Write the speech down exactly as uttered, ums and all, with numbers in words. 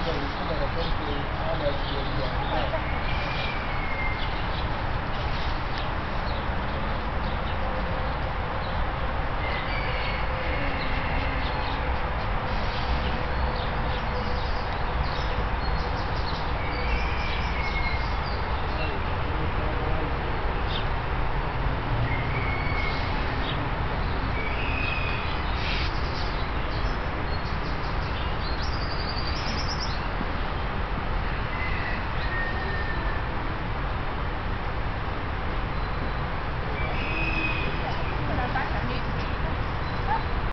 的，你不能根据他们原原的。